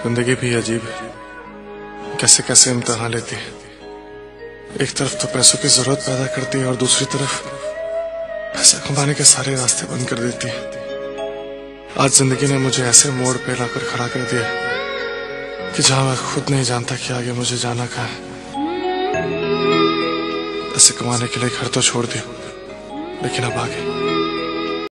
जिंदगी भी अजीब है, कैसे कैसे इम्तिहान लेती है। एक तरफ तो पैसों की जरूरत पैदा करती है और दूसरी तरफ पैसा कमाने के सारे रास्ते बंद कर देती है। आज जिंदगी ने मुझे ऐसे मोड़ पे लाकर खड़ा कर दिया कि जहां मैं खुद नहीं जानता कि आगे मुझे जाना कहाँ है। पैसे कमाने के लिए घर तो छोड़ दिया, लेकिन अब आगे